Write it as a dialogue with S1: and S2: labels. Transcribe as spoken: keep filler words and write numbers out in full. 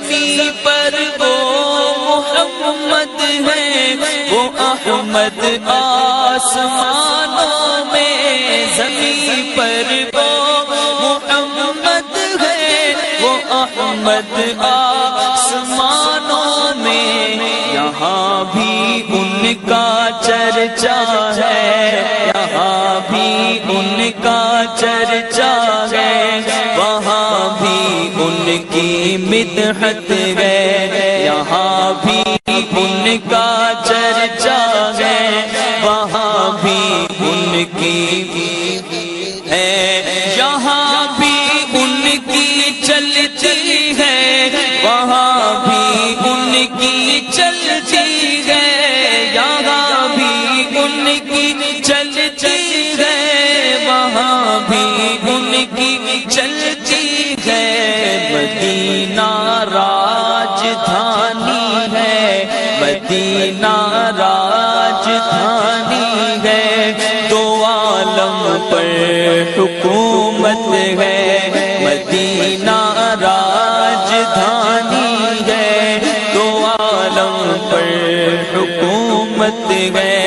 S1: زمین پر وہ محمد ہے، وہ احمد آسمانوں میں، زمین پر وہ محمد ہے، وہ احمد آسمانوں میں، یہاں بھی ان کا چرچا ہے، یہاں بھی ان کا چرچا ہے، وہاں بھی ان کی مدحت ہے، یہاں بھی ان کا چرچا ہے، وہاں بھی ان کی ہے، یہاں بھی ان کی چلتی ہے، وہاں بھی ان کی چلتی ہے، یہاں بھی ان کی چلتی ہے، وہاں بھی ان کی چلتی ہے، مدینہ راجدھانی ہے، مدینہ راجدھانی ہے، دو عالم پر حکومت ہے، مدینہ راجدھانی ہے، دو عالم پر حکومت ہے،